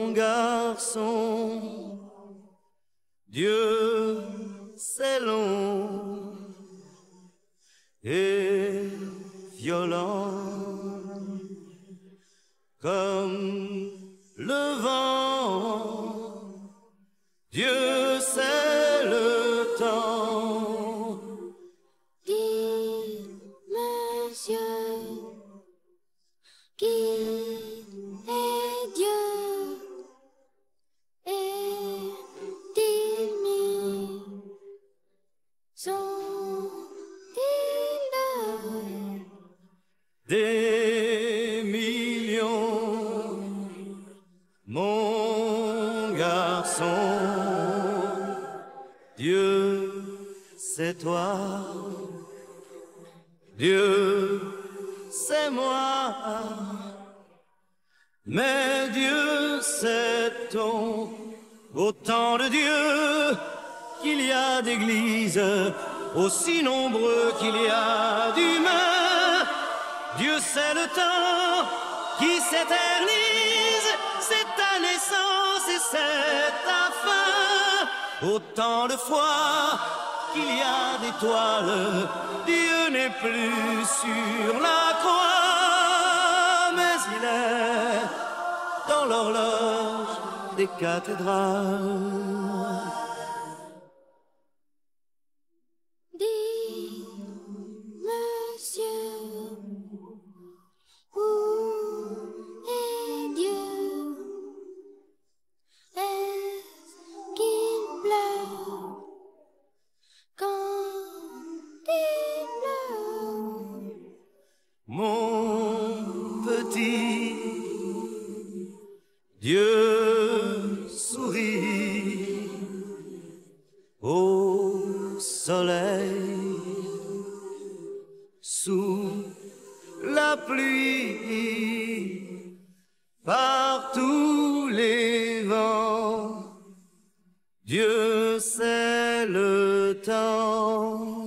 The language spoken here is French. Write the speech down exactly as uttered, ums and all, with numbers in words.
mon garçon, Dieu c'est long et violent comme le vent. Dieu c'est le temps. Dis, monsieur, qui est Dieu? Et dis-moi, sont-ils des millions, mon garçon? Dieu, c'est toi, Dieu, c'est moi, mais Dieu, c'est ton. Autant de Dieu qu'il y a d'églises, aussi nombreux qu'il y a d'humains. Dieu c'est le temps qui s'éternise, c'est ta naissance et c'est ta fin. Autant de fois qu'il y a d'étoiles, Dieu n'est plus sur la croix, mais il est dans l'horloge des cathédrales. Dis, monsieur, où est Dieu? Est-ce qu'il pleure quand il pleure? Mon petit, Dieu sourit au soleil, sous la pluie, par tous les vents. Dieu c'est le temps.